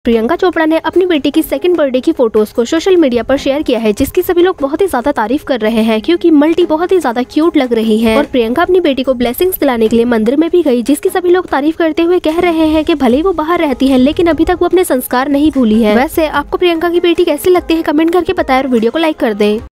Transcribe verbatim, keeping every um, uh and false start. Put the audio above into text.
प्रियंका चोपड़ा ने अपनी बेटी की सेकंड बर्थडे की फोटोज को सोशल मीडिया पर शेयर किया है, जिसकी सभी लोग बहुत ही ज्यादा तारीफ कर रहे हैं क्योंकि मल्टी बहुत ही ज्यादा क्यूट लग रही है। और प्रियंका अपनी बेटी को ब्लेसिंग्स दिलाने के लिए मंदिर में भी गई, जिसकी सभी लोग तारीफ करते हुए कह रहे हैं कि भले ही वो बाहर रहती है लेकिन अभी तक वो अपने संस्कार नहीं भूली है। वैसे आपको प्रियंका की बेटी कैसी लगती है कमेंट करके बताएं और वीडियो को लाइक कर दें।